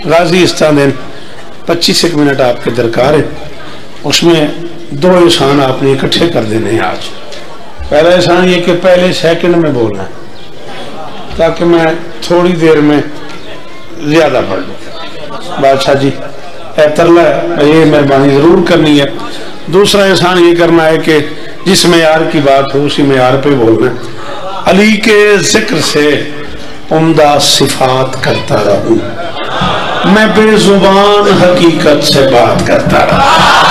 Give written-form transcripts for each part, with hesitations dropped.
غازی استادین 25 minute آپ کے درکار ہے، اس میں 2 احسان آپ نے اکٹھے کر دینے ہیں آج۔ پہلا احسان یہ کہ پہلے سیکنڈ میں بولنا ہے تاکہ میں تھوڑی دیر میں زیادہ پڑھ لوں۔ بادشاہ جی اے ترلا یہ مہربانی ضرور کرنی ہے۔ دوسرا احسان یہ کرنا ہے کہ جس معیار کی بات ہو اسی معیار پہ بولنا ہے۔ علی کے ذکر سے عمدہ صفات کرتا رہوں، میں بے زبان حقیقت سے بات کرتا رہوں۔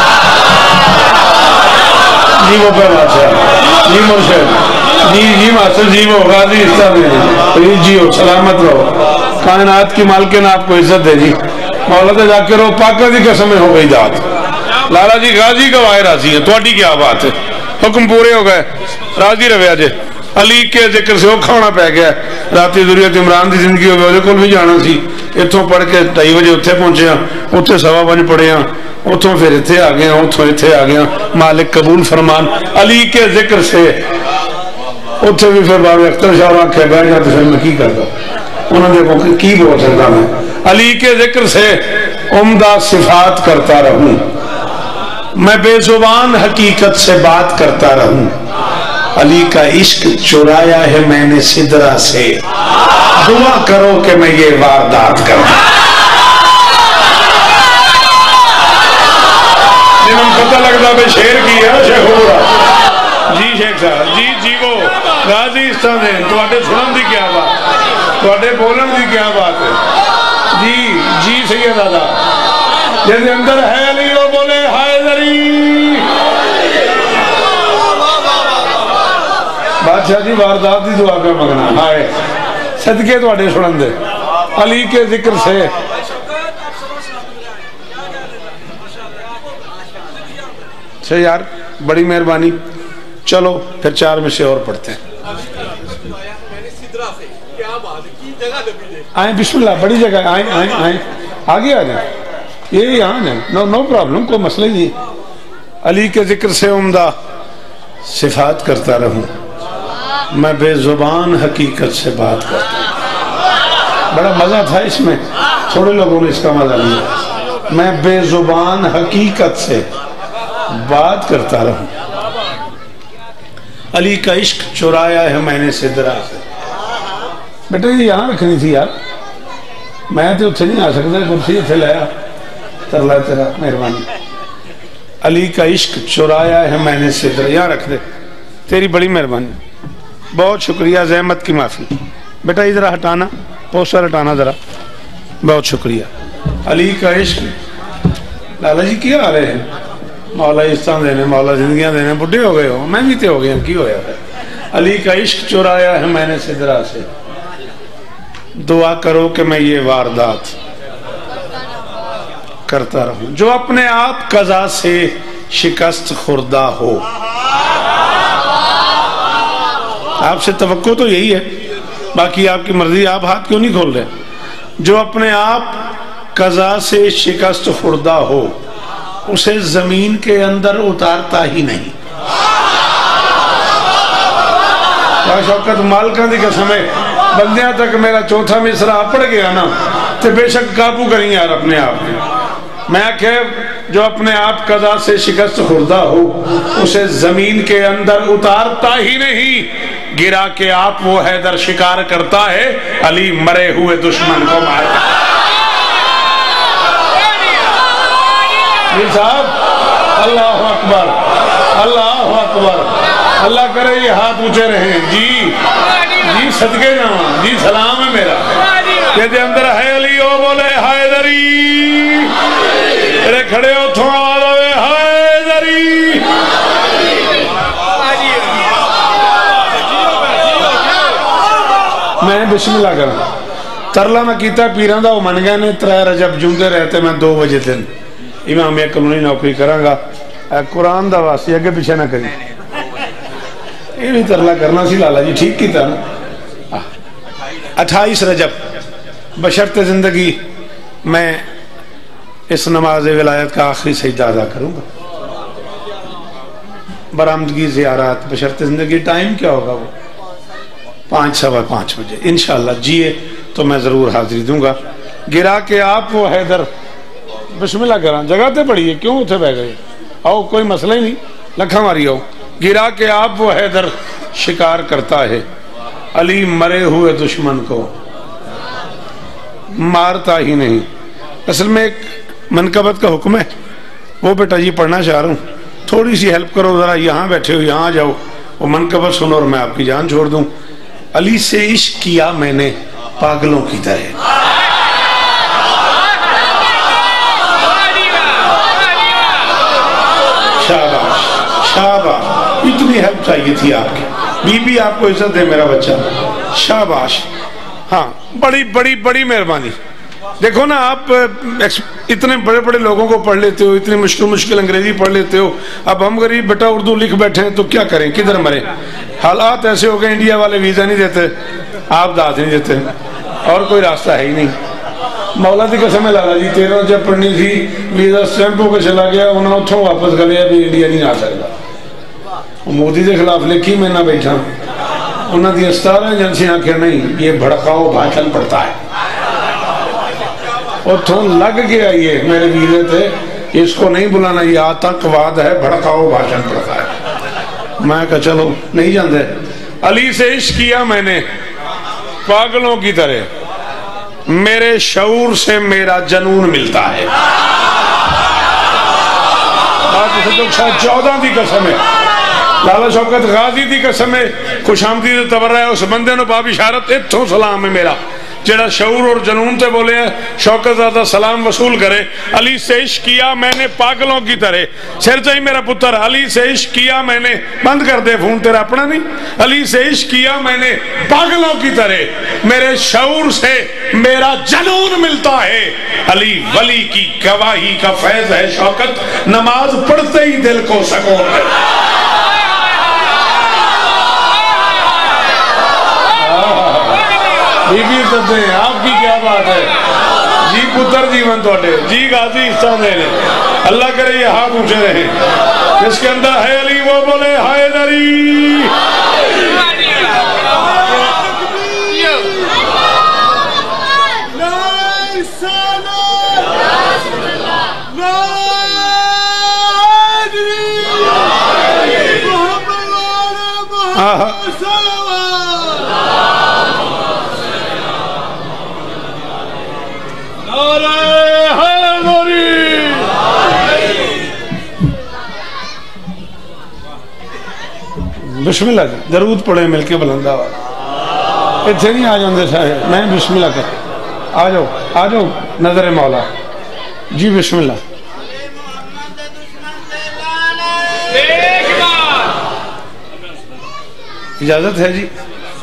جی وہ پہ بادشاہ، جی مرشد، جی ماسٹر، جی وہ غازی استاد، جی ہو سلامت رہو، کائنات کی مالکن آپ کو عزت دے جی، مولا تے جا کے رہو، پاکہ دی قسمیں ہو گئی داد۔ لالا جی غازی گواہ راضی ہیں، تو اڈی کیا بات ہے، حکم پورے ہو گئے، راضی رویا جے۔ علی کے ذکر سے وہ کھانا پہ گیا، راتی ذریعت عمران دی زندگی ہو گئی، کل بھی جانا سی، اتھوں پڑھ کے 2:30 بجے اتھے پہنچے ہیں، اتھے 5:15 پڑھے ہیں، اتھوں پھر اتھے آ گئے ہیں، اتھوں اتھے آ گئے ہیں، مالک قبول فرمان۔ علی کے ذکر سے اتھے بھی پھر بابے اختر شاہ رکھے بیٹھ جاتے، پھر میں کی کرتا، انہوں نے دیکھو کہ کی بول سکتا میں۔ علی کے ذکر سے عمدہ صفات کرتا رہوں، میں بے زبان حقیقت سے بات کرتا رہوں، علی کا عشق چرایا ہے میں نے سدرہ سے، دعا کرو کہ میں یہ واردات کروں۔ جنہوں پتہ لگتا بے شیر کی ہے شیخ ہو رہا جی، شیخ صاحب جی وہ غازی استاد ہیں، تو آٹے سنن دی کیا بات، تو آٹے بولن دی کیا بات ہے جی سید دادا، جیسے اندر ہے علی وہ بولے حیدری۔ بادشاہ جی واردات دی دعا کا مگنا ہائے صدقے تو آٹے سنن دے علی کے ذکر سے۔ اچھا یار بڑی مہربانی، چلو پھر 4 میں سے اور پڑھتے ہیں۔ آئیں بسم اللہ، بڑی جگہ آئیں آگے آ جائیں، یہ یہاں جائیں، نو پرابلم، کوئی مسئلہ نہیں۔ علی کے ذکر سے عمدہ صفات کرتا رہوں، میں بے زبان حقیقت سے بات کرتا ہوں۔ بڑا مزہ تھا اس میں، تھوڑے لوگوں نے اس کا مزہ لیا۔ میں بے زبان حقیقت سے بات کرتا رہوں، علی کا عشق چرایا ہے میں نے سدرہ سے۔ بیٹا یہ یہاں رکھنی تھی یار، میں تو اتھے نہیں آ سکتا، کرسی اتھے لایا، ترلا تیرا مہربانی۔ علی کا عشق چرایا ہے میں نے سدرہ، یہاں رکھ دے، تیری بڑی مہربانی، بہت شکریہ، زحمت کی معافی۔ بیٹا ادھر ہٹانا، پوسٹر ہٹانا ذرا، بہت شکریہ۔ علی کا عشق، لالا جی کیا آ رہے ہیں؟ مولا عزتاں دینے، مولا زندگیاں دینے، بڑھے ہو گئے ہو، میں بھی تے ہو گئے ہیں، کی ہویا ہے؟ علی کا عشق چرایا ہے میں نے سدرہ سے، دعا کرو کہ میں یہ واردات کرتا رہوں، جو اپنے آپ قضا سے شکست خوردہ ہو۔ آپ سے توقع تو یہی ہے، باقی آپ کی مرضی، آپ ہاتھ کیوں نہیں کھول رہے؟ جو اپنے آپ قضا سے شکست خوردہ ہو، اسے زمین کے اندر اتارتا ہی نہیں۔ شوکت مالکہ دی قسم ہے، بندیاں تک میرا چوتھا مصرع پڑ گیا نا، تو بے شک قابو کریں یار اپنے آپ میں۔ میں کہ جو اپنے آپ قضا سے شکست خوردہ ہو، اسے زمین کے اندر اتارتا ہی نہیں، گرا کے آپ وہ حیدر شکار کرتا ہے، علی مرے ہوئے دشمن کو مارتا ہے۔ جی صاحب اللہ اکبر، اللہ اکبر، اللہ کرے یہ ہاتھ اونچے رہیں جی صدقے جاواں جی، سلام ہے میرا، یہ اندر ہے علی او بولے حیدری، میرے کھڑے ہو تھوڑا آوے حیدری۔ میں بسم اللہ کروں، ترلا میں کیتا پیران دا وہ من گئے نے 3 رجب جوندے رہتے، میں 2 بجے دن امام ایک قانونی نوکری کروں گا، قرآن دا واسطے اگے پیچھے نہ کری، یہ بھی ترلا کرنا سی لالا جی، ٹھیک کیتا نا۔ 28 رجب بشرط زندگی میں اس نماز ولایت کا آخری سجدہ ادا کروں گا، برآمدگی زیارات بشرط زندگی، ٹائم کیا ہوگا وہ 5 سوا 5 بجے انشاءاللہ، جیے تو میں ضرور حاضری دوں گا۔ گرا کے آپ وہ حیدر بسم اللہ کران جگہ تے پڑی ہے کیوں اتھے بہ گئے آؤ کوئی مسئلہ ہی نہیں لکھا ماری آؤ گرا کے آپ وہ حیدر شکار کرتا ہے علی مرے ہوئے دشمن کو مارتا ہی نہیں. اصل میں ایک منقبت کا حکم ہے وہ بیٹا یہ پڑھنا چاہ رہا ہوں تھوڑی سی ہیلپ کرو ذرا یہاں بیٹھے ہو یہاں جاؤ وہ منقبت سنو اور میں آپ کی جان چھوڑ دوں. علی سے عشق کیا میں نے پاگلوں کی طرح. شاباش شاباش اتنی ہیلپ چاہیے تھی آپ کی بی بی آپ کو عزت دے میرا بچہ شاباش. ہاں بڑی بڑی بڑی مہربانی. دیکھو نا آپ اتنے بڑے بڑے لوگوں کو پڑھ لیتے ہو اتنی مشکل مشکل انگریزی پڑھ لیتے ہو اب ہم غریب بیٹا اردو لکھ بیٹھے ہیں تو کیا کریں کدھر مرے. حالات ایسے ہو گئے انڈیا والے ویزا نہیں دیتے آپ داد نہیں دیتے اور کوئی راستہ ہے ہی نہیں. مولا دی قسم ہے لالا جی 13 جب پڑھنی تھی ویزا سٹیمپ ہو کے چلا گیا انہوں نے اتھوں واپس کر لیا بھی انڈیا نہیں آ سکتا. مودی کے خلاف لکھی میں نہ بیٹھا انہوں نے 17 ایجنسیاں کہ نہیں یہ بھڑکاؤ بھاشن پڑتا ہے اتھوں لگ گیا یہ میرے ویزے تھے اس کو نہیں بلانا یہ آتنکواد ہے بھڑکاؤ بھاشن پڑتا ہے. میں کہا چلو نہیں جاندے. علی سے عشق کیا میں نے پاگلوں کی طرح میرے شعور سے میرا جنون ملتا ہے. 14 دی قسم ہے لالا شوکت غازی دی قسم ہے خوش آمدید تبرہ ہے اس بندے نو باب اشارت اتھوں سلام ہے میرا جڑا شعور اور جنون تے بولے ہیں شوکت زیادہ سلام وصول کرے. علی سے عشق کیا میں نے پاگلوں کی طرح سر چاہی میرا پتر علی سے عشق کیا میں نے بند کر دے فون تیرا اپنا نہیں علی سے عشق کیا میں نے پاگلوں کی طرح میرے شعور سے میرا جنون ملتا ہے. علی ولی کی گواہی کا فیض ہے شوکت نماز پڑھتے ہی دل کو سکون ہے. بی بی عزت دیں آپ کی کیا بات ہے جی پتر جیون توڑے جی غازی حصہ دے لیں اللہ کرے یہ ہاتھ اونچے رہیں جس کے اندر ہے علی وہ بولے حیدری. بسم اللہ درود پڑھیں مل کے بلندہ والا اتھے نہیں آ جاندے صاحب میں بسم اللہ کر آ جاؤ نظر مولا جی بسم اللہ. اجازت ہے جی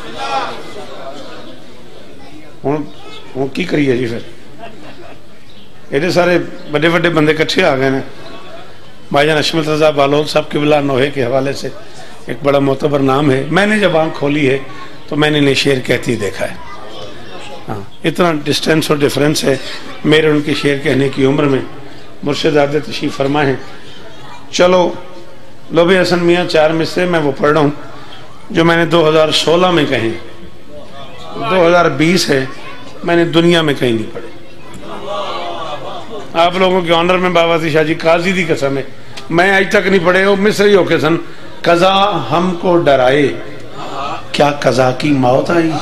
ہوں کی کریے جی پھر ایڈے سارے بڑے بڑے بندے کٹھے آ گئے ہیں. بھائی جان اشمت رضا بالول صاحب قبلہ نوحے کے حوالے سے ایک بڑا معتبر نام ہے. میں نے جب آنکھ کھولی ہے تو میں نے انہیں شعر کہتی دیکھا ہے. ہاں اتنا ڈسٹینس اور ڈیفرنس ہے میرے ان کے شعر کہنے کی عمر میں. مرشد آدھے تشریف فرما ہے. چلو لوبی حسن میاں 4 مصرے میں وہ پڑھ رہا ہوں جو میں نے 2016 میں کہیں 2020 ہے میں نے دنیا میں کہیں نہیں پڑھے. آپ لوگوں کے آنر میں بابا شاہ جی قاضی دی قسم ہے میں آج تک نہیں پڑھے. وہ مصری ہو کے سن قضا ہم کو ڈرائے کیا قضا کی موت آئی.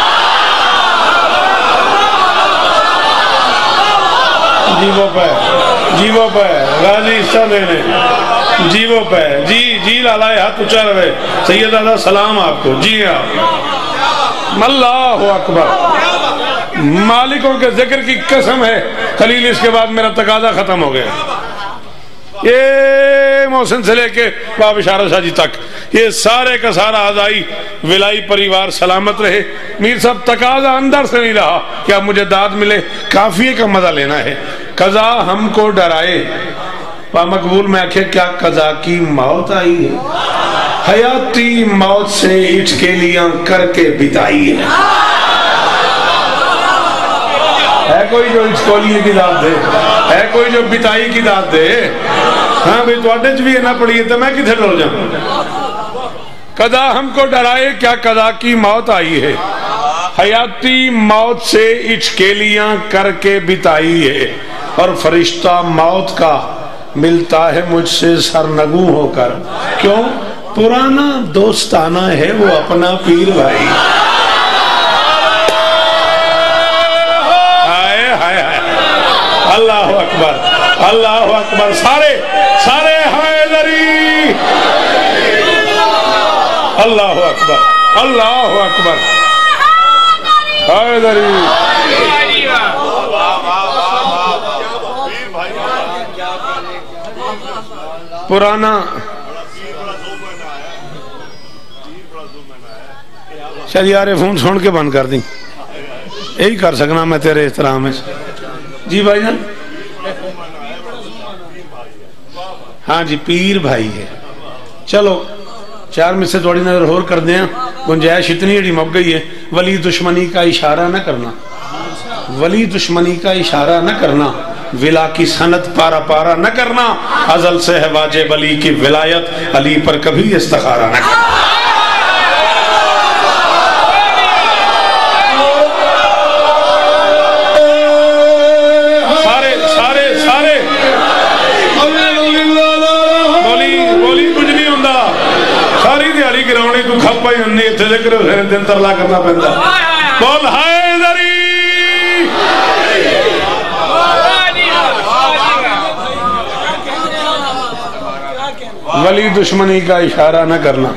جی وہ پہ غازی حصہ دینے جی وہ پہ جی لالا ہاتھ اچھا رہے سید اللہ سلام آپ کو. جی آپ اللہ اکبر مالکوں کے ذکر کی قسم ہے خلیل اس کے بعد میرا تقاضا ختم ہو گیا. یہ محسن سے لے کے باب اشارہ شاہ جی تک یہ سارے کا سارا آزائی ولائی پریوار سلامت رہے. میر صاحب تقاضا اندر سے نہیں رہا کہ اب مجھے داد ملے کافیے کا مزہ لینا ہے. قضا ہم کو ڈرائے پا مقبول میں آکھے کیا قضا کی موت آئی ہے. حیاتی موت سے اٹکیلیاں کر کے بتائی ہے کوئی جو اٹکولیے کی داد دے ہے کوئی جو بتائی کی داد دے. ہاں بھئی تو اڈج بھی نہ پڑھئے تو میں کتھے ڈر جاؤں. قضا ہم کو ڈرائے کیا قضا کی موت آئی ہے. حیاتی موت سے اچکیلیاں کر کے بتائی ہے، اور فرشتہ موت کا ملتا ہے مجھ سے سرنگوں ہو کر۔ کیوں؟ پرانا دوستانہ ہے وہ اپنا پیر بھائی۔ ہائے ہائے ہائے، اللہ اکبر اللہ اکبر، سارے سارے حیدری، اللہ اکبر اللہ اکبر، حیدری۔ پرانا چل یار فون سن کے بند کر دیں، یہی کر سکنا میں تیرے احترام ہے۔ جی بھائی جان، ہاں جی پیر بھائی ہے۔ چلو چار میں سے تھوڑی نظر اور کر دیں، گنجائش اتنی اڑی مک گئی ہے۔ ولی دشمنی کا اشارہ نہ کرنا، ولی دشمنی کا اشارہ نہ کرنا، ولا کی سنت پارا پارا نہ کرنا، ازل سے ہے واجب علی کی ولایت، علی پر کبھی استخارہ نہ کرنا۔ ذکر دن ترلا کرنا پہنتا بول حیدری۔ ولی دشمنی کا اشارہ نہ کرنا۔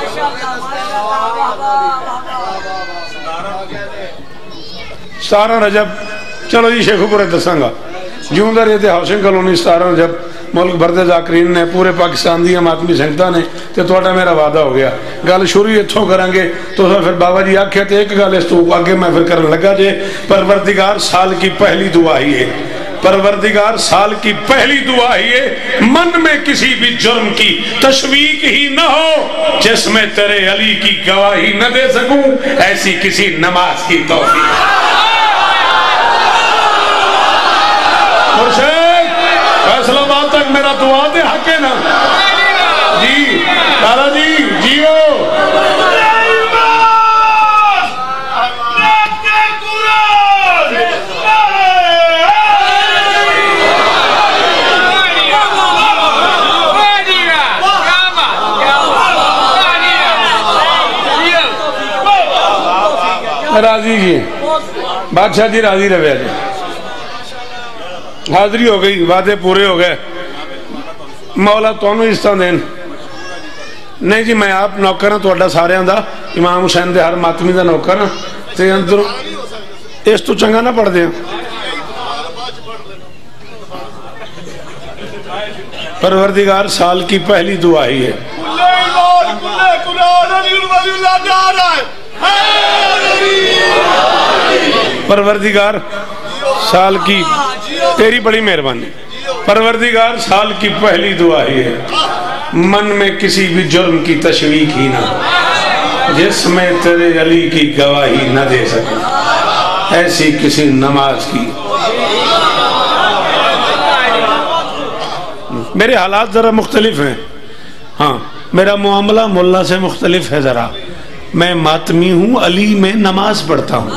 سارا رجب، چلو جی شیخو پورے دساں گا جوں در یہ ہاؤسنگ کالونی سارا رجب ملک بھردے ذاکرین نے پورے پاکستان دیا ماتمی سنگتا نے تے توڑا میرا وعدہ ہو گیا گل شروع اتھوں کریں گے تو پھر بابا جی آکھے تے ایک گل اس تو آگے میں پھر کرنے لگا جے پروردگار سال کی پہلی دعا ہی ہے، پروردگار سال کی پہلی دعا ہی ہے، من میں کسی بھی جرم کی تشویق ہی نہ ہو جس میں تیرے علی کی گواہی نہ دے سکوں، ایسی کسی نماز کی توفیق۔ مرشد فیصلہ بات تک میرا دعا دے حق ہے نا جی دادا جی جیو۔ راضی جی بادشاہ جی راضی رہے جی، حاضری ہو گئی، وعدے پورے ہو گئے، مولا تونوں حصہ دین۔ نہیں جی میں آپ نوکر ہاں تہاڈا سارے دا، امام حسین دے ہر ماتمی دا نوکر ہاں تے اندر اس تو چنگا نہ پڑھ دیں۔ پروردگار سال کی پہلی دعا ہی ہے، پروردگار سال کی تیری بڑی مہربانی، پروردگار سال کی پہلی دعا ہی ہے، من میں کسی بھی جرم کی تشویق ہی نہ، جس میں تیرے علی کی گواہی نہ دے سکوں، ایسی کسی نماز کی۔ میرے حالات ذرا مختلف ہیں، ہاں میرا معاملہ مولا سے مختلف ہے ذرا، میں ماتمی ہوں، علی میں نماز پڑھتا ہوں۔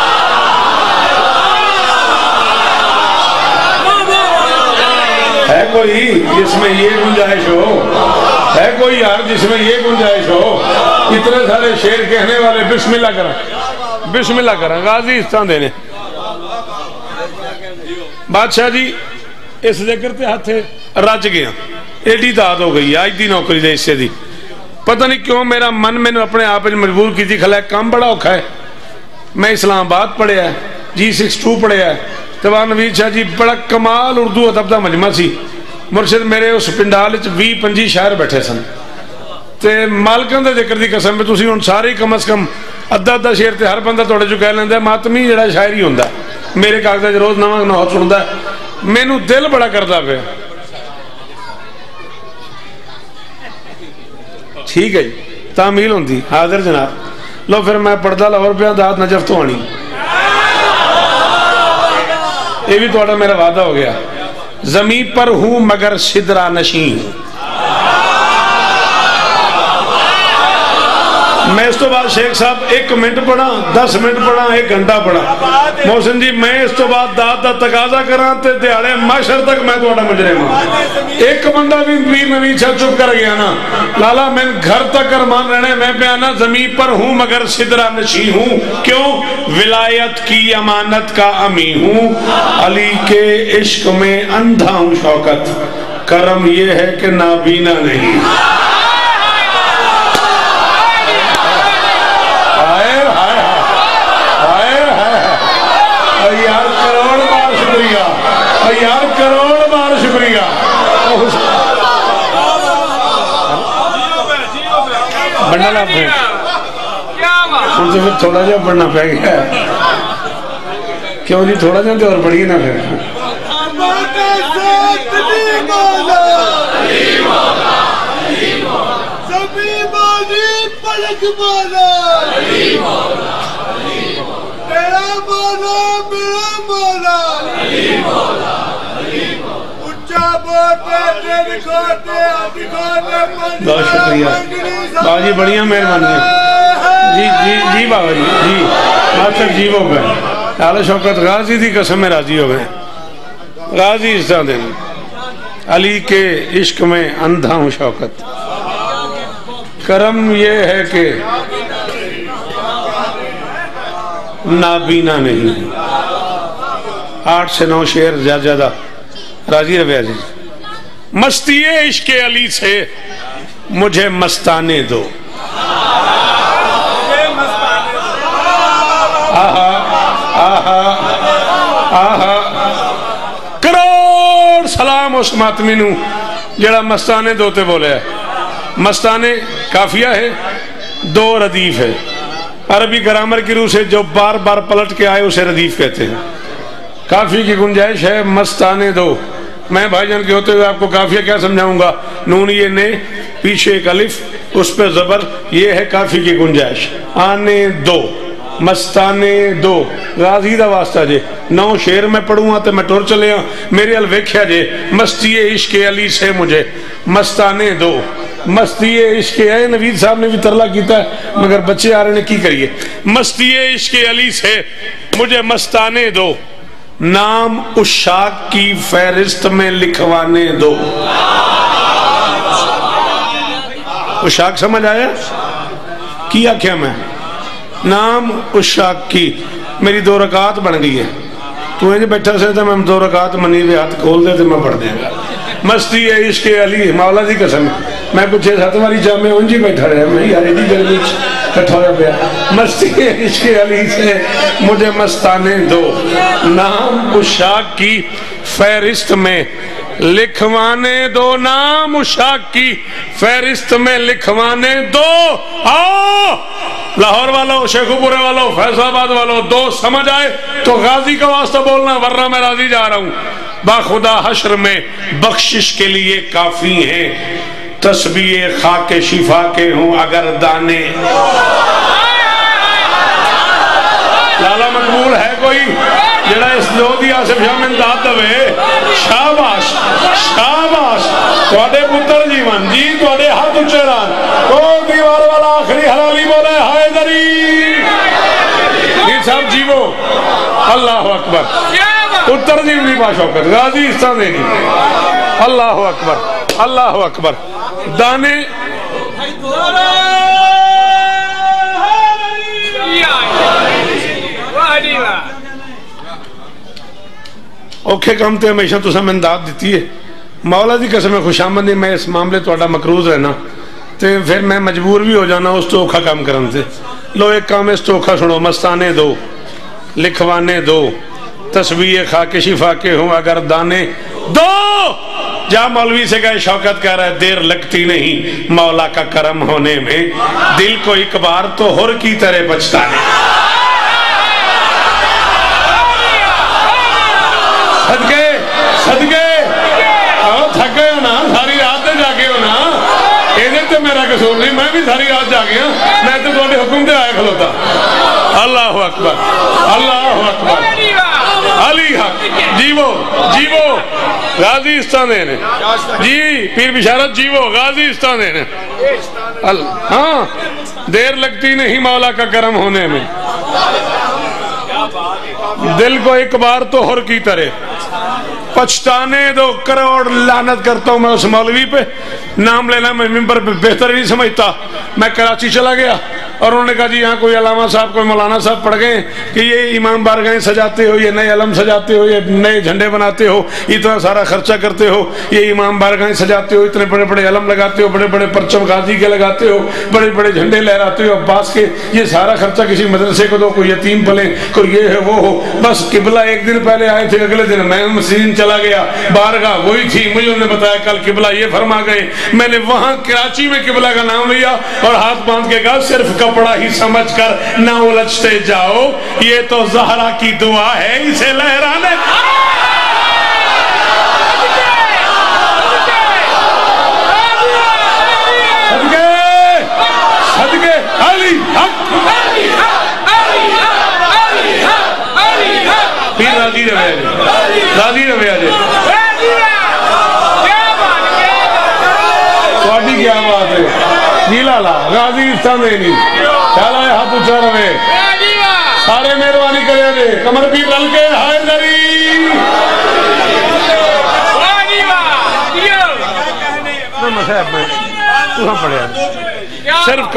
ہے کوئی جس میں یہ گنجائش ہو؟ ہے کوئی یار جس میں یہ گنجائش ہو؟ اتنے سارے شیر کہنے والے بسم اللہ کریں، بسم اللہ کریں، غازی استان دینے۔ بادشاہ جی اس ذکر تے ہاتھے رج گیا، ایڈی داد ہو گئی، آج دی نوکری دے اس سے دی، پتہ نہیں کیوں میرا من میں نے اپنے آپ مجبور کی تھی، کھلا کام بڑا اوکھا ہے، میں اسلام آباد پڑھے ہے، G62 پڑھے ہے، تباہ نوید شاہ جی بڑا کمال اردو ادب دا مجمع سی، مرشد میرے اس پنڈال 20-25 شاعر بیٹھے سن تے مالکان دے ذکر دی قسم میں تسی ان سارے کم از کم ادھا شعر تے ہر بندہ توڑے جو کہہ لیندہ ہے ماتمی جڑا شاعری ہوندہ ہے، میرے کاغذہ روز نواں نوحت سنندہ ہے، میں نو دل بڑا کردہ پہ ٹھیک ہے جی تعمیل ہوندی حاضر جناب لو پھر میں پردہ لاہور پہ داد نجف تو آنی، یہ بھی توڑا میرا وعدہ ہو گیا، زمین پر ہوں مگر صدرہ نشین، میں اس تو بعد شیخ صاحب 1 منٹ پڑھا 10 منٹ پڑھا 1 گھنٹہ پڑھا محسن جی میں اس تو بعد داد دا تقاضا کراں تے دیہاڑے معاشر تک میں تہاڈا مجرم ہاں ایک بندہ بھی پیر نویں چھا چپ کر گیا نا لالا میں گھر تک ارمان رہنے میں پیانا زمین پر ہوں مگر سدرہ نشی ہوں کیوں ولایت کی امانت کا امی ہوں علی کے عشق میں اندھا ہوں شوکت کرم یہ ہے کہ نابینا نہیں یار کروڑ بار شکریہ یار کروڑ بار شکریہ بڑھنا لاپ ہے ان سے پھر تھوڑا جا پڑھنا پہ گیا کیوں جی تھوڑا جا اور پڑھیے نا پھر بہت شکریہ بابا جی بڑھیا مہربانی جی بابا جی آپ تک جی ہو گئے اعلی شوکت غازی دی قسم میں راضی ہو گئے غازی اس طرح دینا علی کے عشق میں اندھا ہوں شوکت کرم یہ ہے کہ نابینا نہیں 8 سے 9 شعر زیادہ راضی رویہ جی مستی عشق علی سے مجھے مستانے دو آہا آہا آہا کروڑ سلام اس ماتمی نو جڑا مستانے دوتے بولے ہے مستانے کافیہ ہے 2 ردیف ہے عربی گرامر کی روح سے جو بار بار پلٹ کے آئے اسے ردیف کہتے ہیں کافی کی گنجائش ہے مستانے دو میں بھائی جان کے ہوتے ہوئے آپ کو کافیہ کیا سمجھاؤں گا نون یہ نے پیچھے ایک الف اس پہ زبر یہ ہے کافی کی گنجائش آنے دو مستانے دو غازی دا واسطہ جے 9 شعر میں پڑھوں تو میں ٹور چلے ہاں میرے الویکھیا جے مستی عشق علی سے مجھے مستانے دو مستی عشق ہے نوید صاحب نے بھی ترلا کیتا ہے مگر بچے آ رہے نے کی کریے مستی عشق علی سے مجھے مستانے دو نام عشاق کی فہرست میں لکھوانے دو عشاق سمجھ آیا کیا کیا میں نام عشاق کی میری 2 رکعت بن گئی ہے تو یہ بیٹھا سے تھا میں 2 رکعت منی دے ہاتھ کھول دے تو میں پڑھ دیں گا مستی عشق علی مولا دی قسم میں کچھ 7 والی جامع انجی بیٹھا رہا میں یار ایڈی گرمی کٹھا ہو پیا مستی عشق علی سے مجھے مستانے دو نام عشاق کی فہرست میں لکھوانے دو نام عشاق کی فہرست میں لکھوانے دو آؤ لاہور والوں شیخو پورے والوں فیض آباد والوں 2 سمجھ آئے تو غازی کا واسطہ بولنا ورنہ میں راضی جا رہا ہوں با خدا حشر میں بخشش کے لیے کافی ہیں تسبیح خاک شفا کے ہوں اگر دانے لالا مقبول ہے کوئی جڑا اس لودھی آصف شاہ میں داد دوے شاباش شاباش توڑے پتر جیون جی توڑے ہاتھ اچھران تو دیوار والا آخری حلالی بولے حیدری یہ صاحب جیو اللہ اکبر پتر جیو بھی باشوکت غازی اس طرح دینی اللہ اکبر اللہ اکبر دانے اوکھے کام تے ہمیشہ تو سا منداد دیتی ہے مولا دی قسم خوش آمدی میں اس معاملے توڑا مقروض رہنا تے پھر میں مجبور بھی ہو جانا اس تو اوکھا کام کرن تے لو ایک کام اس تو اوکھا سنو مستانے دو لکھوانے دو تسبیح خاک شفا کے ہوں اگر دانے دو جا مولوی سے کہے شوکت کہہ رہا ہے دیر لگتی نہیں مولا کا کرم ہونے میں دل کو ایک بار تو ہر کی طرح بچتا نہیں صدقے صدقے تھک گئے ہو نا ساری رات دے جا کے ہو نا ایدھے تے میرا قصور نہیں میں بھی ساری رات جا گیا میں تو حکم دے آئے کھلوتا اللہ اکبر اللہ اکبر علی حق جیو جیو غازی استاندے نے جی پیر بشارت جیو غازی استاندے نے ہاں دیر لگتی نہیں مولا کا کرم ہونے میں دل کو ایک بار تو ہر کی طرح پچھتانے دو کروڑ لعنت کرتا ہوں میں اس مولوی پہ نام لینا میں ممبر پہ بہتر نہیں سمجھتا میں کراچی چلا گیا اور انہوں نے کہا جی یہاں کوئی علامہ صاحب کوئی مولانا صاحب پڑھ گئے کہ یہ امام بارگاہیں سجاتے ہو یہ نئے علم سجاتے ہو یہ نئے جھنڈے بناتے ہو اتنا سارا خرچہ کرتے ہو یہ امام بارگاہیں سجاتے ہو اتنے بڑے بڑے علم لگاتے ہو بڑے بڑے پرچم غازی کے لگاتے ہو بڑے بڑے جھنڈے لہراتے ہو عباس کے یہ سارا خرچہ کسی مدرسے کو دو کوئی یتیم پلے کوئی یہ ہے وہ ہو بس قبلہ ایک دن پہلے آئے تھے اگلے دن میں مسجد چلا گیا بارگاہ وہی تھی مجھے انہوں نے بتایا کل قبلہ یہ فرما گئے میں نے وہاں کراچی میں قبلہ کا نام لیا اور ہاتھ باندھ کے کہا صرف کپڑا ہی سمجھ کر نہ الجھتے جاؤ یہ تو زہرا کی دعا ہے اسے لہرانے صدقے علی حق پیر راضی رویہ جی راضی رویہ جی تھوڑی کیا بات ہے جی لالا غازی استاندینی چالا ہے ہاتھ اچھا روے سارے مہربانی کرے دے کمر بھی لل کے حیدری مسائب میں تو ہم پڑھے صرف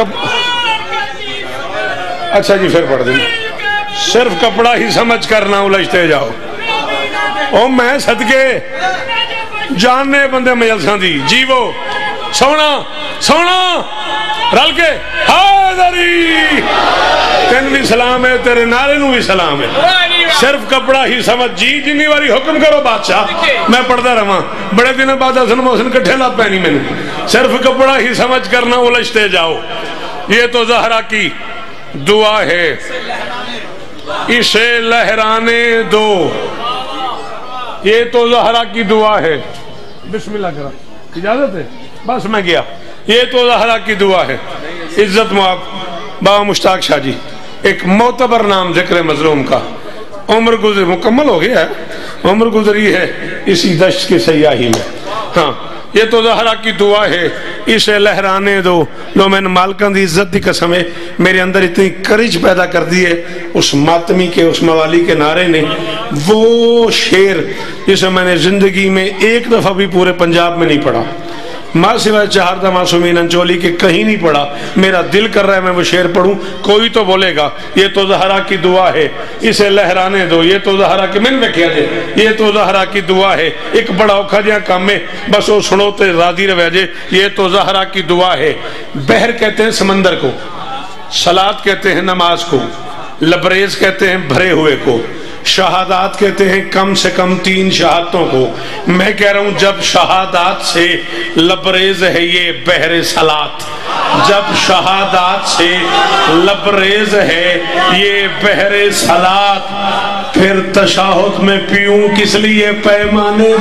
اچھا جی پھر پڑھ دیں صرف کپڑا ہی سمجھ کر نہ الجھتے جاؤ او میں صدقے جاننے بندے مجلساں دی جیو سونا سونا رل کے حاضری تین بھی سلام ہے تیرے نعرے نو بھی سلام ہے صرف کپڑا ہی سمجھ جی جنی واری حکم کرو بادشاہ میں پڑھتا رہا بڑے دن بعد حسن محسن کٹھے لا پہنی میں نے صرف کپڑا ہی سمجھ کر نہ الجھتے جاؤ یہ تو زہرا کی دعا ہے اسے لہرانے دو یہ تو زہرا کی دعا ہے بسم اللہ کرا اجازت ہے بس میں گیا یہ تو زہرا کی دعا ہے عزت معاف بابا مشتاق شاہ جی ایک معتبر نام ذکر مظلوم کا عمر گزر مکمل ہو گیا ہے عمر گزری ہے اسی دشت کے سیاہی میں ہاں یہ تو زہرا کی دعا ہے اسے لہرانے دو لو میں نے مالکان دی عزت دی قسم ہے میرے اندر اتنی کرج پیدا کر دی ہے اس ماتمی کے اس موالی کے نعرے نے وہ شعر جسے میں نے زندگی میں ایک دفعہ بھی پورے پنجاب میں نہیں پڑھا ماں سوائے چہاردہ معصومین انچولی کے کہیں نہیں پڑھا میرا دل کر رہا ہے میں وہ شعر پڑھوں کوئی تو بولے گا یہ تو زہرا کی دعا ہے اسے لہرانے دو یہ تو زہرا کی میں نے کیا جے یہ تو زہرا کی دعا ہے ایک بڑا اوکھا جہاں کام میں بس وہ سنوتے راضی روے جے یہ تو زہرا کی دعا ہے بحر کہتے ہیں سمندر کو صلاۃ کہتے ہیں نماز کو لبریز کہتے ہیں بھرے ہوئے کو شہادات کہتے ہیں کم سے کم 3 شہادتوں کو میں کہہ رہا ہوں جب شہادات سے لبریز ہے یہ بحر صلاۃ جب شہادات سے لبریز ہے یہ بحر صلاۃ پھر تشہد میں پیوں کس لیے پیمانے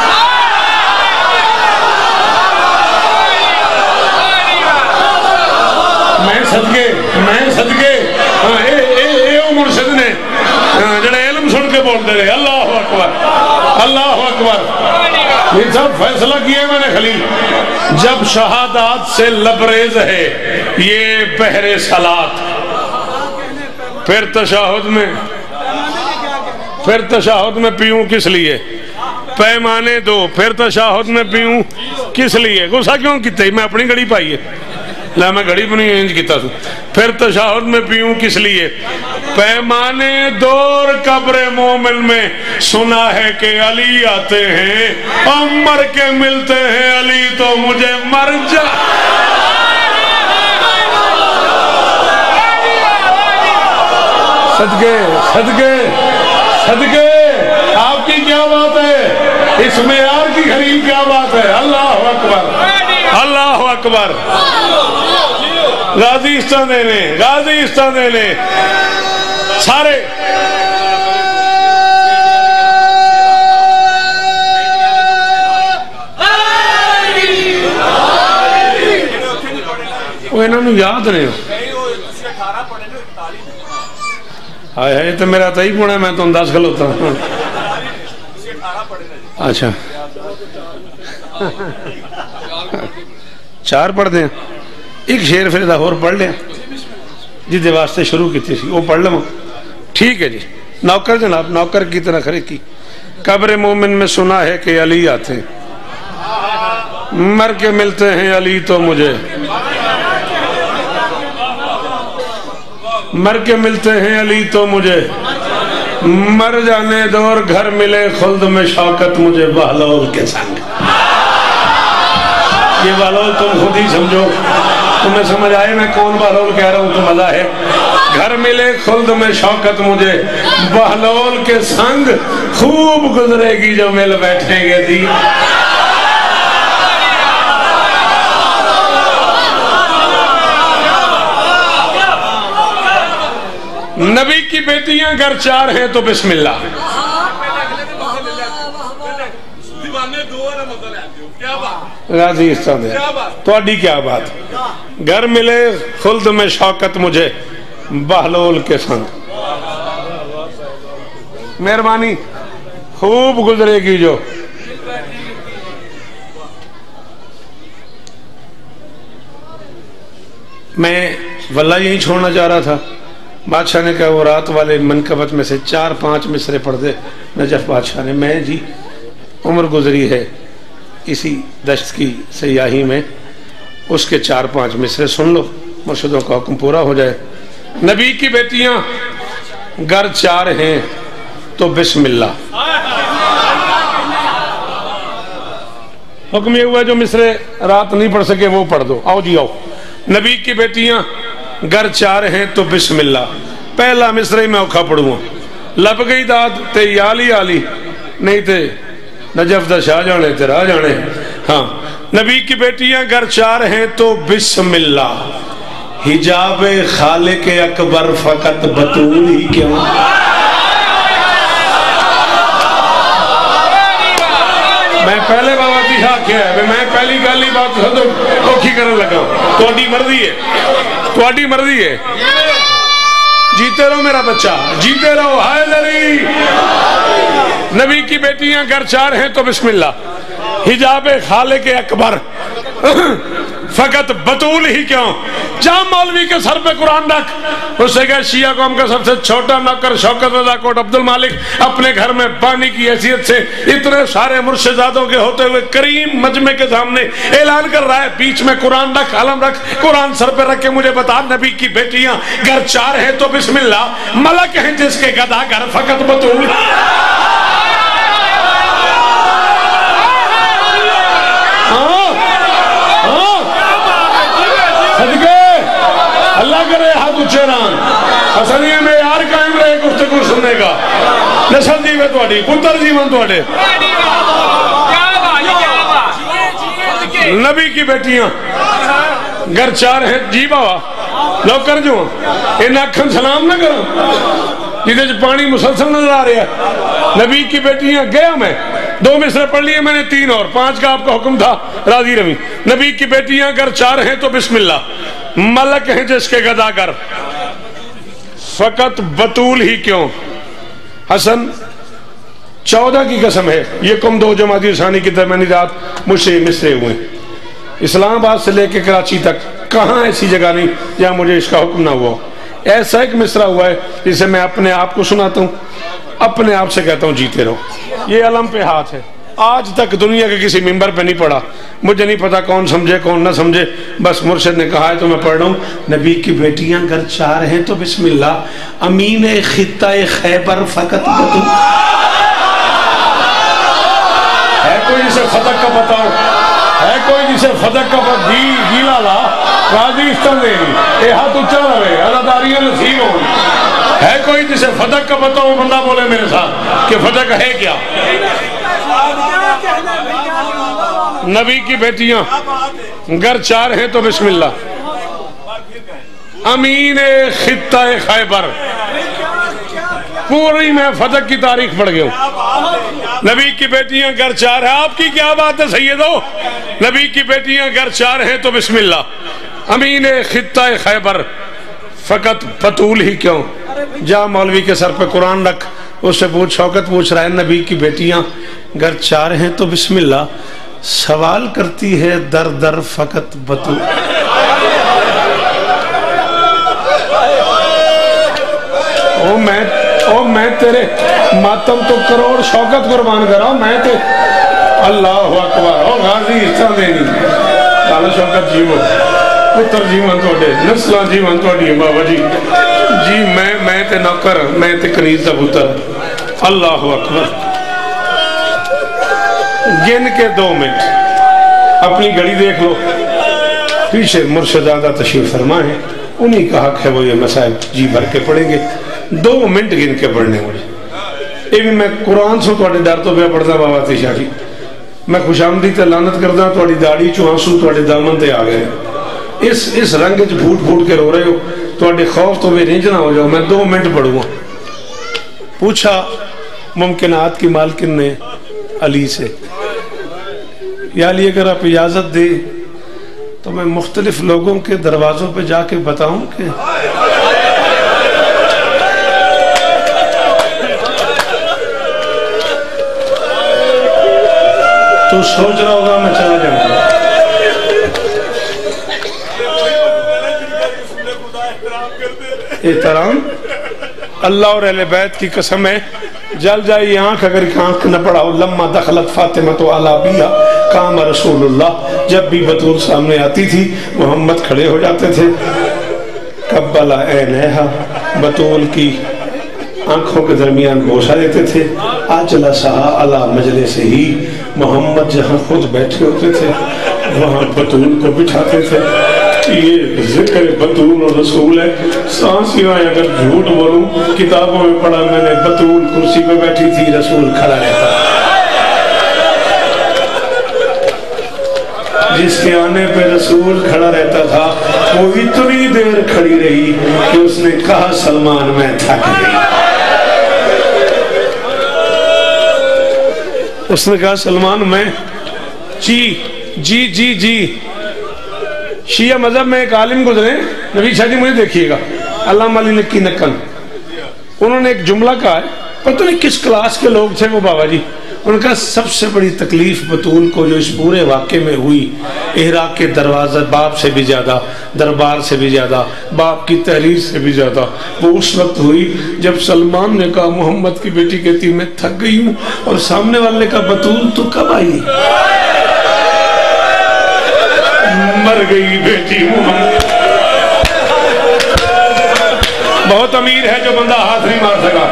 میں صدقے اے مرشد نے جڑے علم سن کے بولتے رہے اللہ اکبر اللہ اکبر یہ سب فیصلہ کیے میں نے خلیل جب شہادات سے لبریز ہے یہ بحر صلاۃ پھر تشہد میں پیوں کس لیے پیمانے دو پھر تشہد میں پیوں کس لیے غصہ کیوں کیتے میں اپنی گھڑی پائی ہے لا میں گھڑی بنی انج کیتا تو پھر تشہد میں پیوں کس لیے پیمانے دور قبر مومن میں سنا ہے کہ علی آتے ہیں اور مر کے ملتے ہیں علی تو مجھے مر جا صدقے صدقے صدقے آپ کی کیا بات ہے اس معیار کی خلیل کیا بات ہے اللہ اکبر اللہ اکبر غازی استان دینے سارے وہ انہوں نے یاد نہیں ہائے ہائے تو میرا تو ہی پونا ہے، میں تو 10 کھلوتا ہوں. اچھا 4 پڑھ دیں. ایک شیر پھر اور پڑھ لیں جی واسطے شروع کی تھی وہ پڑھ لوں. ٹھیک ہے جی. نوکر جناب، نوکر کی طرح کھڑے کی. قبر مومن میں سنا ہے کہ علی آتے ہیں، مر کے ملتے ہیں علی تو مجھے، مر کے ملتے ہیں علی تو مجھے، مر جانے دور گھر ملے خلد میں شوکت مجھے بہلول کے سنگ. یہ بہلول تم خود ہی سمجھو، تمہیں سمجھ آئے میں کون بہلول کہہ رہا ہوں تو مزہ ہے. گھر ملے خلد میں شوکت مجھے بہلول کے سنگ، خوب گزرے گی جو مل بیٹھیں گے دی. نبی کی بیٹیاں گر 4 ہیں تو بسم اللہ. راضی اس طرح توڑی کیا بات. گھر ملے خلد میں شوکت مجھے بہلول کے سنگ، مہربانی خوب گزرے گی جو. میں واللہ یہی چھوڑنا چاہ رہا تھا. بادشاہ نے کہا وہ رات والے منقبت میں سے 4-5 مصرے پڑھ دے. نجف بادشاہ نے، میں جی عمر گزری ہے اسی دشت کی سیاہی میں، اس کے 4-5 مصرے سن لو، مرشدوں کا حکم پورا ہو جائے. نبی کی بیٹیاں گر 4 ہیں تو بسم اللہ. حکم یہ ہوا جو مصرے رات نہیں پڑھ سکے وہ پڑھ دو. آؤ جی آؤ. نبی کی بیٹیاں گر 4 ہیں تو بسم اللہ. پہلا مصرے میں اوکھا پڑھوں، لب گئی داد تے یالی آلی، نہیں تے نجف دا شاہ جانے تے راہ جانے. ہاں نبی کی بیٹیاں گر 4 ہیں تو بسم اللہ. حجاب خالق اکبر فقط بطول ہی کیوں. میں پہلے بابا تیشا کیا ہے، میں پہلی گالی بات اوکھی کرنے لگا. توڑی مرضی ہے، توڑی مرضی ہے. جیتے رہو میرا بچہ، جیتے رہو. ہائے ذری نبی کی بیٹیاں گر 4 ہیں تو بسم اللہ. حجاب خالق اکبر فقط بطول ہی کیوں. جام مولوی کے سر پہ قرآن رکھ. اس سے کہا شیعہ قوم کا سب سے چھوٹا نوکر شوکت رضا کوٹ عبد المالک اپنے گھر میں بانی کی حیثیت سے اتنے سارے مرشدادوں کے ہوتے ہوئے کریم مجمع کے سامنے اعلان کر رہا ہے بیچ میں قرآن رکھ، علم رکھ. قرآن سر پہ رکھ کے مجھے بتا نبی کی بیٹیاں گر 4 ہیں تو بسم اللہ. ملک ہیں جس کے گدا گر فقط بطول. اللہ کرے ہاتھ اچھران حسنیہ میں یار قائم رہے گفتگو سننے کا. نسل جیوے توڑی، پتر جیون توڑے. نبی کی بیٹیاں گر 4 ہیں. جی بابا نوکر جو ان اکھن سلام نہ کرو جیدے جو پانی مسلسل نظر آ رہا ہے. نبی کی بیٹیاں گیا میں 2 مصرے پڑھ لیے میں نے 3 اور 5 کا آپ کا حکم تھا. راضی روی. نبی کی بیٹیاں گر 4 ہیں تو بسم اللہ. ملک ہیں جس کے گدا گر فقط بطول ہی کیوں. حسن 14 کی قسم ہے یہ کم 2 جمادی ثانی کی درمیانی رات مجھ سے مصرے ہوئے. اسلام آباد سے لے کے کراچی تک کہاں ایسی جگہ نہیں جہاں مجھے اس کا حکم نہ ہوا. ایسا ایک مصرع ہوا ہے جسے میں اپنے آپ کو سناتا ہوں، اپنے آپ سے کہتا ہوں جیتے رہو. یہ علم پہ ہاتھ ہے. آج تک دنیا کے کسی ممبر پہ نہیں پڑھا. مجھے نہیں پتا کون سمجھے کون نہ سمجھے، بس مرشد نے کہا ہے تو میں پڑھ رہا ہوں. نبی کی بیٹیاں گر 4 ہیں تو بسم اللہ. امین خطہ خیبر فقط بطول. ہے کوئی جسے فتح کا بتاؤ، ہے کوئی جسے فتح کا بتاؤ. جی لالا راضی استن دے اے ہاتھ اچھا رہے عزاداریاں نصیب ہوں. ہے کوئی جسے فتح کا بتاؤ. بندہ بولے میرے ساتھ کہ فتح کا ہے کیا. نبی کی بیٹیاں گر 4 ہیں تو بسم اللہ. امین خطہ خیبر. پوری میں فتح کی تاریخ پڑھ گیا ہوں. نبی کی بیٹیاں گر 4 ہیں. آپ کی کیا بات ہے سیدو. نبی کی بیٹیاں گر 4 ہیں تو بسم اللہ. امین خطہ خیبر فقط بطول ہی کیوں. جا مولوی کے سر پہ قرآن رکھ، اس سے پوچھ، شوکت پوچھ رہا ہے نبی کی بیٹیاں گر 4 ہیں تو بسم اللہ، سوال کرتی ہے در در فقط بطول۔ او میں تیرے ماتم تو کروڑ شوکت قربان کر رہا ہوں، میں تے اللہ اکبر۔ او غازی حصہ دینی لالا شوکت جیو پتر جیون توڑے نسلہ جیون توڑی بابا جی جی میں تے نوکر، میں تے کنیز دا پتر۔ اللہ اکبر۔ گن کے 2 منٹ اپنی گھڑی دیکھ لو، پیچھے مرشدزادہ تشریف فرما ہے، انہی کا حق ہے وہ یہ مسائل جی بھر کے پڑھیں گے، 2 منٹ گن کے پڑھنے مجھے۔ اے بھی میں قرآن سو توڑے ڈر تو پہ پڑھتا بابا تیشا جی، میں خوش آمدی تے لعنت کردہ توڑی داڑھی چوانسو توڑے دامن تے آ گئے، اس رنگ جو بھوٹ بھوٹ کے رو رہے ہو، توڑے خوف تو بھی رینج نہ ہو جاؤ، میں 2 منٹ پڑھوں گا۔ پوچھا ممکنات کی مالکن نے علی سے، یا علی اگر آپ اجازت دے تو میں مختلف لوگوں کے دروازوں پہ جا کے بتاؤں کہ تو سوچ رہا ہوگا میں چلا جاؤں گا۔ احترام اللہ اور اہل بیت کی قسم ہے، جل جائے یہ آنکھ اگر آنکھ نہ پڑھاؤ۔ لما دخلت فاطمہ تو علی بیا قام رسول اللہ، جب بھی بطول سامنے آتی تھی محمد کھڑے ہو جاتے تھے۔ قبلہ عینیہا، بطول کی آنکھوں کے درمیان بوسہ دیتے تھے۔ اجلسہا علی مجلس ہی، محمد جہاں خود بیٹھے ہوتے تھے وہاں بطول کو بٹھاتے تھے۔ یہ ذکر بطول اور رسول ہے، سانسیوائیں اگر جھوٹ بولوں، کتابوں میں پڑھا میں نے بطول کرسی پہ بیٹھی تھی، رسول کھڑا رہتا، جس کے آنے پہ رسول کھڑا رہتا تھا وہ اتنی دیر کھڑی رہی کہ اس نے کہا سلمان میں تھک گئی۔ اس نے کہا سلمان میں جی شیعہ مذہب میں ایک عالم گزرے، نبی شاہ جی مجھے دیکھیے گا، علامہ علی نقی نکن، انہوں نے ایک جملہ کہا ہے، پتہ نہیں کس کلاس کے لوگ تھے وہ بابا جی، انہوں نے کہا سب سے بڑی تکلیف بطول کو جو اس پورے واقعے میں ہوئی، احراق کے دروازہ باپ سے بھی زیادہ، دربار سے بھی زیادہ، باپ کی تحریر سے بھی زیادہ، وہ اس وقت ہوئی جب سلمان نے کہا محمد کی بیٹی کہتی میں تھک گئی ہوں، اور سامنے والے کا بطول تو کب آئی؟ مر گئی بیٹی محمد۔ بہت امیر ہے جو بندہ ہاتھ نہیں مار سکا۔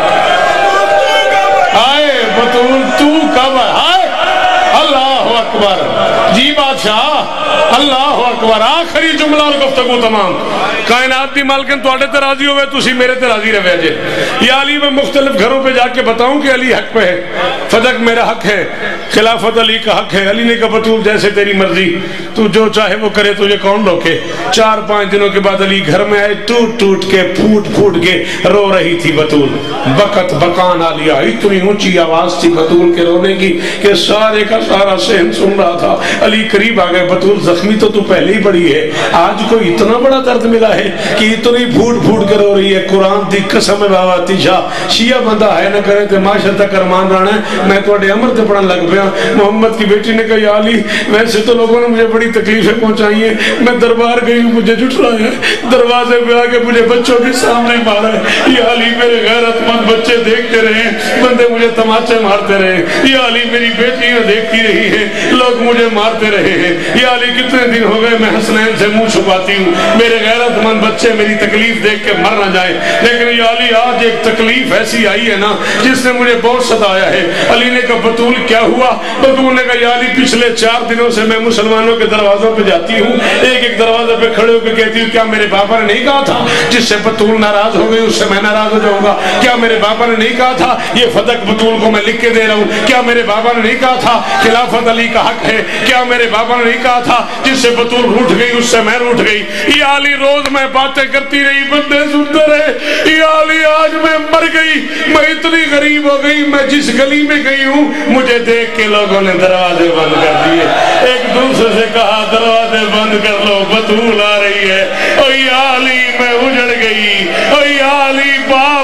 آئے بطول تو کب آئے؟ اللہ اکبر، جی بادشاہ اللہ اکبر۔ آخری جملہ اور گفتگو تمام۔ کائنات دی مالکن توڑے تے راضی ہوئے، تسی میرے تے راضی رہے جے۔ یا علی میں مختلف گھروں پہ جا کے بتاؤں کہ علی حق پہ ہے، فدق میرا حق ہے، خلافت علی کا حق ہے۔ علی نے کہا بطول جیسے تیری مرضی، تو جو چاہے وہ کرے، تجھے کون روکے۔ 4-5 دنوں کے بعد علی گھر میں آئے، ٹوٹ کے پھوٹ کے رو رہی تھی بطول۔ بکت بکان عالیہ، اتنی اونچی آواز تھی بطول کے رونے کی کہ سارے کا سارا صحن سن رہا تھا۔ علی قریب آ گئے، بطول زخمی تو پہلے ہی بڑی ہے، آج کوئی اتنا بڑا درد ملا ہے کہ اتنی پھوٹ کے رو رہی ہے۔ قرآن دی قسم ہے بابا تیشا، شیعہ بندہ ہے نہ کرے تے معاشرت تک ارمان رانا ہے۔ میں تو اڈے امر تے پڑھن لگ پیا۔ محمد کی بیٹی نے کہا یا علی ویسے تو لوگوں نے مجھے بڑی تکلیفیں پہنچائی ہیں، میں دربار گئی ہوں، مجھے جھٹلایا ہے، دروازے پہ آ کے مجھے بچوں کے سامنے مارا ہے۔ یا علی میرے غیرت مند بچے دیکھتے رہے، بندے مجھے تماچے مارتے رہے۔ یا علی میری بیٹیاں دیکھتی رہی ہیں، لوگ مجھے مارتے رہے ہیں۔ یا علی کتنے دن ہو گئے میں حسنین سے منہ چھپاتی ہوں، میرے غیرت مند بچے میری تکلیف دیکھ کے مر نہ جائیں، لیکن یا علی آج ایک تکلیف ایسی آئی ہے نا جس نے مجھے بہت ستایا ہے۔ علی نے کہا بطول کیا ہوا؟ بطول نے کہا یا علی پچھلے 4 دنوں سے میں مسلمانوں کے دروازوں پہ جاتی ہوں، ایک دروازے پہ کھڑے ہو کے کہتی ہوں کیا میرے باپا نے نہیں کہا تھا جس سے بطول ناراض ہو گئی اس سے میں ناراض ہو جاؤں گا؟ کیا میرے باپا نے نہیں کہا تھا یہ فدق بطول کو میں لکھ کے دے رہا ہوں؟ کیا میرے باپا نے نہیں کہا تھا خلافت علی کا حق ہے؟ کیا میرے باپا نے نہیں کہا تھا جس سے بطول روٹھ گئی اس سے میں روٹھ گئی؟ یا علی روز میں باتیں کرتی رہی، بندے سنتے رہے۔ یا علی آج میں مر گئی، میں اتنی غریب ہو گئی، میں جس گلی میں گئی ہوں مجھے دیکھ کے لوگوں نے دروازے بند کر دیے، ایک دوسرے سے کہا دروازے بند کر لو بطول آ رہی ہے۔ او یا علی میں اجڑ گئی، او یا علی باپ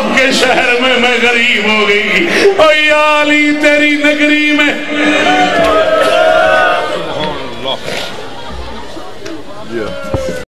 شہر میں میں غریب ہو گئی، اور یا علی تیری نگری میں